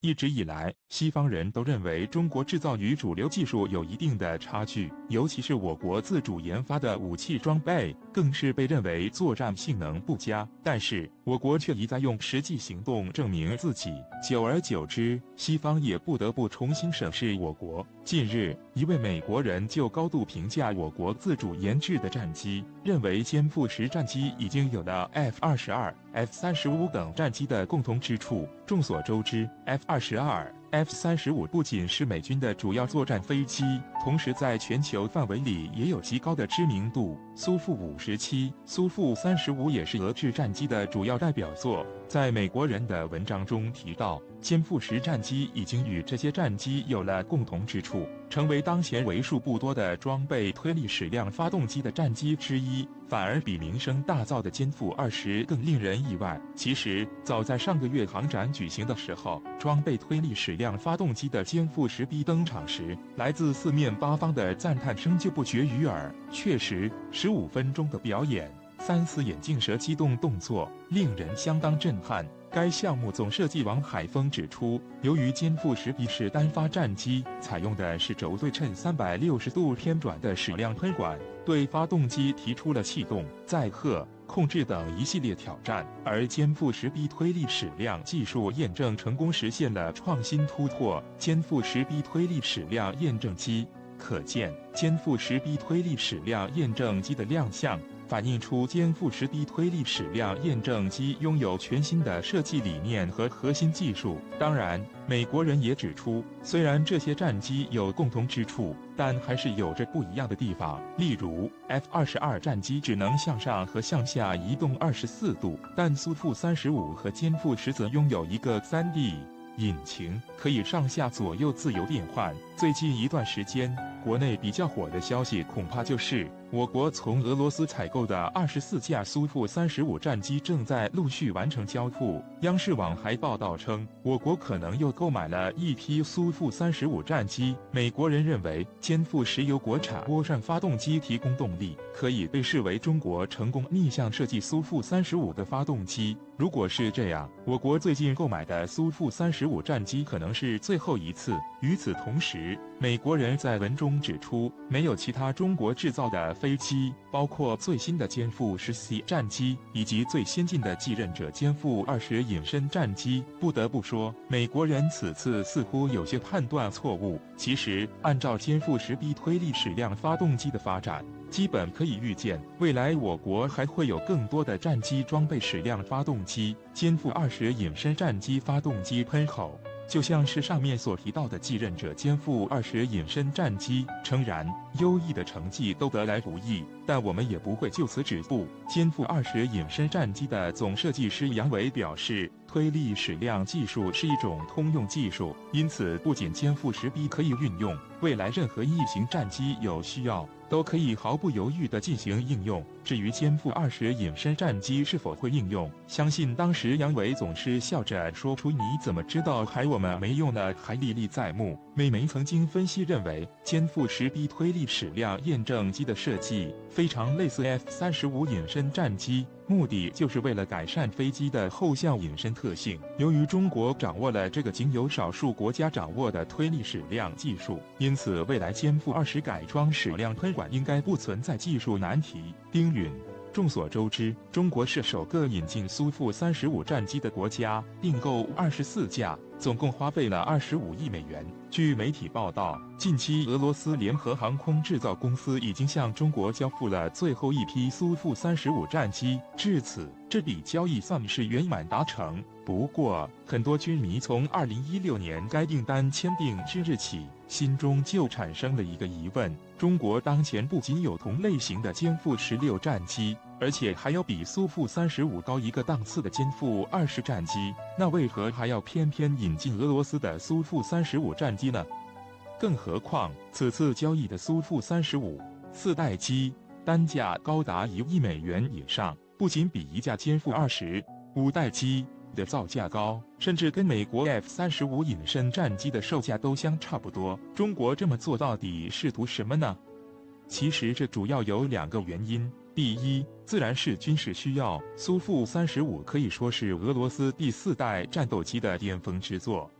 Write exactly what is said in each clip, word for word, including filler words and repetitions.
一直以来，西方人都认为中国制造与主流技术有一定的差距，尤其是我国自主研发的武器装备，更是被认为作战性能不佳。但是，我国却一再用实际行动证明自己，久而久之，西方也不得不重新审视我国。近日，一位美国人就高度评价我国自主研制的战机，认为歼负十战机已经有了 F 二十二、F 三十五等战机的共同之处。众所周知 ，F 二十二、F 三十五不仅是美军的主要作战飞机，同时在全球范围里也有极高的知名度。苏 五十七、苏 三十五也是俄制战机的主要代表作。在美国人的文章中提到，歼负十战机已经与这些战机有了共同之处，成为当前为数不多的装备推力矢量发动机的战机之一，反而比名声大噪的歼负二十更令人意外。其实，早在上个月航展举行的时候，装备推力矢量发动机的歼负十 B 登场时，来自四面八方的赞叹声就不绝于耳。确实，十五分钟的表演，三次眼镜蛇机动动作，令人相当震撼。该项目总设计王海峰指出，由于歼负十 B 是单发战机，采用的是轴对称三百六十度偏转的矢量喷管，对发动机提出了气动、载荷、控制等一系列挑战，而歼负十 B 推力矢量技术验证成功实现了创新突破。歼负十 B 推力矢量验证机，可见歼负十 B 推力矢量验证机的亮相，反映出歼负十 B 推力矢量验证机拥有全新的设计理念和核心技术。当然，美国人也指出，虽然这些战机有共同之处，但还是有着不一样的地方。例如 ，F 二十二战机只能向上和向下移动二十四度，但苏 三十五和歼负十则拥有一个 三 D。引擎可以上下左右自由变换。最近一段时间，国内比较火的消息恐怕就是我国从俄罗斯采购的二十四架苏 三十五战机正在陆续完成交付。央视网还报道称，我国可能又购买了一批苏 三十五战机。美国人认为，歼负十由国产涡扇发动机提供动力，可以被视为中国成功逆向设计苏 三十五的发动机。如果是这样，我国最近购买的苏 三十五战机可能是最后一次。与此同时，美国人在文中指出，没有其他中国制造的飞机，包括最新的歼负十 C 战机以及最先进的继任者歼负二十隐身战机。不得不说，美国人此次似乎有些判断错误。其实，按照歼负十 B 推力矢量发动机的发展，基本可以预见，未来我国还会有更多的战机装备矢量发动机。歼负二十隐身战机发动机喷口，就像是上面所提到的继任者歼负二十隐身战机。诚然，优异的成绩都得来不易，但我们也不会就此止步。歼负二十隐身战机的总设计师杨伟表示，推力矢量技术是一种通用技术，因此不仅歼负十 B 可以运用，未来任何异型战机有需要都可以毫不犹豫地进行应用。至于歼负二十隐身战机是否会应用，相信当时杨伟总是笑着说出“你怎么知道还我们没用呢”，还历历在目。美媒曾经分析认为，歼负十 B 推力矢量验证机的设计非常类似 F 三十五隐身战机，目的就是为了改善飞机的后向隐身特性。由于中国掌握了这个仅有少数国家掌握的推力矢量技术，因此未来歼负二十改装矢量喷管应该不存在技术难题。丁允。众所周知，中国是首个引进苏 三十五战机的国家，订购二十四架，总共花费了二十五亿美元。据媒体报道，近期俄罗斯联合航空制造公司已经向中国交付了最后一批苏 三十五战机，至此，这笔交易算是圆满达成。不过，很多军迷从二零一六年该订单签订之日起，心中就产生了一个疑问：中国当前不仅有同类型的歼负十六战机，而且还有比苏 三十五高一个档次的歼负二十战机，那为何还要偏偏引进俄罗斯的苏 三十五战机呢？更何况，此次交易的苏 三十五四代机单价高达一亿美元以上，不仅比一架歼负二十五代机的造价高，甚至跟美国 F 三十五隐身战机的售价都相差不多。中国这么做到底是图什么呢？其实这主要有两个原因。第一，自然是军事需要。苏 三十五可以说是俄罗斯第四代战斗机的巅峰之作，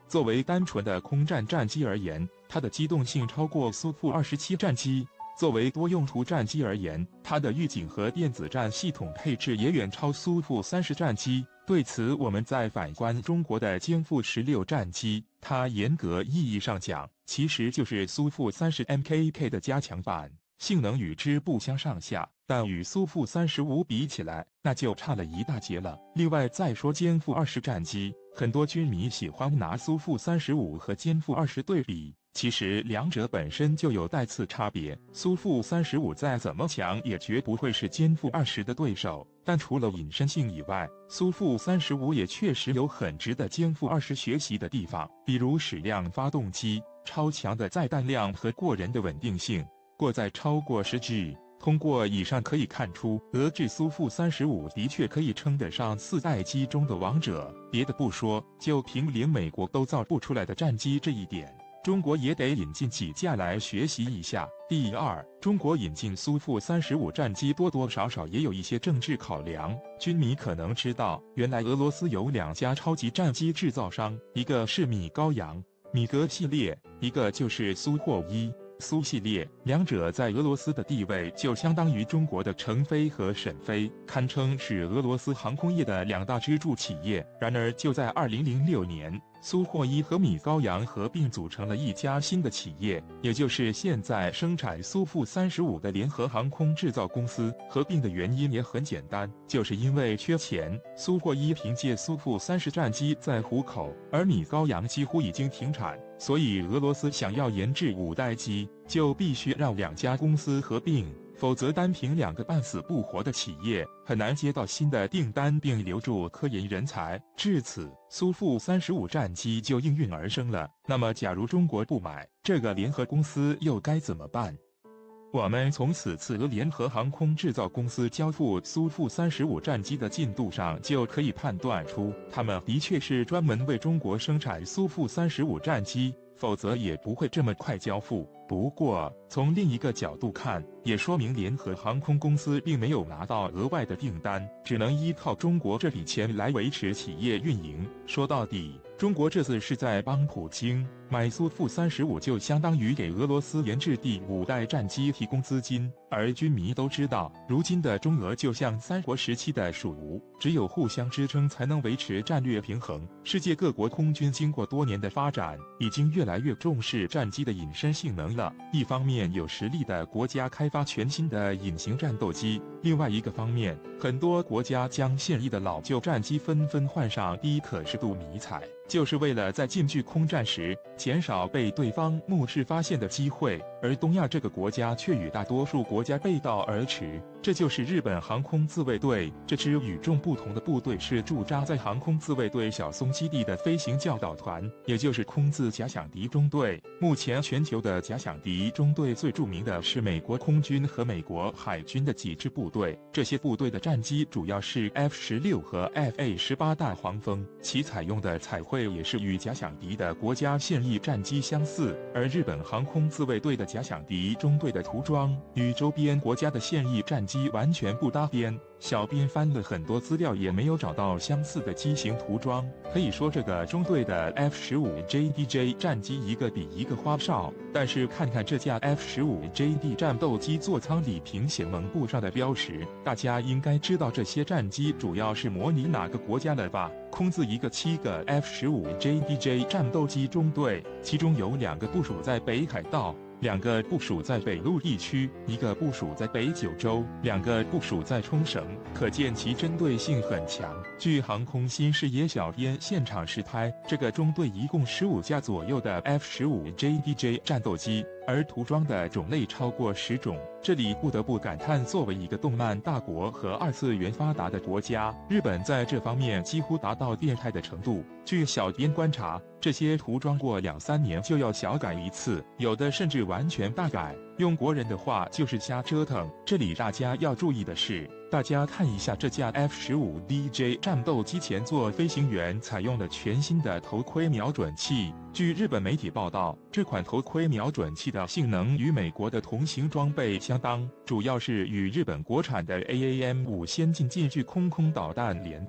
作为单纯的空战战机而言，它的机动性超过苏 二十七战机；作为多用途战机而言，它的预警和电子战系统配置也远超苏 三十战机。对此，我们再反观中国的歼负十六战机，它严格意义上讲，其实就是苏 三十 M K K 的加强版，性能与之不相上下，但与苏 三十五比起来，那就差了一大截了。另外再说歼负二十战机，很多军迷喜欢拿苏 三十五和歼负二十对比，其实两者本身就有带次差别。苏 三十五再怎么强，也绝不会是歼负二十的对手。但除了隐身性以外，苏 三十五也确实有很值得歼负二十学习的地方，比如矢量发动机、超强的载弹量和过人的稳定性，过载超过十 G。通过以上可以看出，俄制苏 三十五的确可以称得上四代机中的王者。别的不说，就凭连美国都造不出来的战机这一点，中国也得引进几架来学习一下。第二，中国引进苏 三十五战机多多少少也有一些政治考量。军迷可能知道，原来俄罗斯有两家超级战机制造商，一个是米高扬米格系列，一个就是苏霍伊苏系列，两者在俄罗斯的地位就相当于中国的成飞和沈飞，堪称是俄罗斯航空业的两大支柱企业。然而就在二零零六年，苏霍伊和米高扬合并组成了一家新的企业，也就是现在生产苏 三十五的联合航空制造公司。合并的原因也很简单，就是因为缺钱。苏霍伊凭借苏 三十战机在虎口，而米高扬几乎已经停产，所以俄罗斯想要研制五代机，就必须让两家公司合并，否则单凭两个半死不活的企业，很难接到新的订单并留住科研人才。至此，苏 三十五战机就应运而生了。那么假如中国不买，这个联合公司又该怎么办？我们从此次俄联合航空制造公司交付苏 三十五战机的进度上就可以判断出，他们的确是专门为中国生产苏 三十五战机，否则也不会这么快交付。不过从另一个角度看，也说明联合航空公司并没有拿到额外的订单，只能依靠中国这笔钱来维持企业运营。说到底，中国这次是在帮普京买苏 三十五，就相当于给俄罗斯研制第五代战机提供资金。而军迷都知道，如今的中俄就像三国时期的蜀吴，只有互相支撑才能维持战略平衡。世界各国空军经过多年的发展，已经越来越重视战机的隐身性能了。一方面有实力的国家开发全新的隐形战斗机，另外一个方面，很多国家将现役的老旧战机纷纷换上低可视度迷彩，就是为了在近距空战时减少被对方目视发现的机会。而东亚这个国家却与大多数国家背道而驰，这就是日本航空自卫队。这支与众不同的部队是驻扎在航空自卫队小松基地的飞行教导团，也就是空自假想敌中队。目前全球的假想敌中队最著名的是美国空军和美国海军的几支部队，这些部队的战机主要是 F 十六 和 F A 十八大黄蜂，其采用的彩绘也是与假想敌的国家现役战机相似。而日本航空自卫队的假想敌中队的涂装与周边国家的现役战机完全不搭边，小编翻了很多资料也没有找到相似的机型涂装，可以说这个中队的 F 十五 J D J 战机一个比一个花哨。但是看看这架 F 十五 J D 战斗机座舱里屏显蒙布上的标识，大家应该知道这些战机主要是模拟哪个国家了吧？空自一个七个 F 十五 J D J 战斗机中队，其中有两个部署在北海道，两个部署在北陆地区，一个部署在北九州，两个部署在冲绳，可见其针对性很强。据航空新视野小编现场实拍，这个中队一共十五架左右的 F 十五 J D J 战斗机，而涂装的种类超过十种。这里不得不感叹，作为一个动漫大国和二次元发达的国家，日本在这方面几乎达到变态的程度。据小编观察，这些涂装过两三年就要小改一次，有的甚至完全大改，用国人的话就是瞎折腾。这里大家要注意的是，大家看一下这架 F 十五 D J 战斗机前座飞行员采用了全新的头盔瞄准器。据日本媒体报道，这款头盔瞄准器的性能与美国的同型装备相当，主要是与日本国产的 A A M 五先进近距空空导弹联动。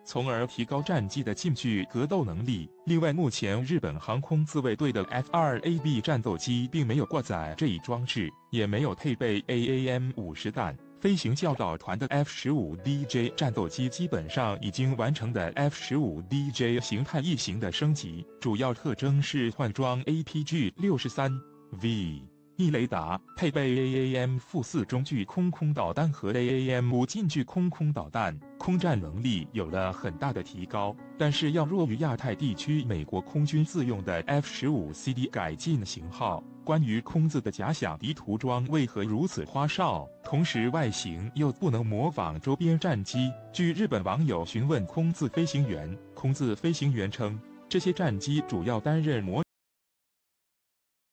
从而提高战机的近距格斗能力。另外，目前日本航空自卫队的 F 二 A B 战斗机并没有挂载这一装置，也没有配备 A A M 五十弹。飞行教导团的 F 十五 D J 战斗机基本上已经完成的 F 十五 D J 形态异形的升级，主要特征是换装 A P G 六十三 V。E 雷达，配备 A A M 四中距空空导弹和 A A M 五近距空空导弹，空战能力有了很大的提高，但是要弱于亚太地区美国空军自用的 F 十五 C D 改进型号。关于空自的假想敌涂装为何如此花哨，同时外形又不能模仿周边战机？据日本网友询问空自飞行员，空自飞行员称，这些战机主要担任模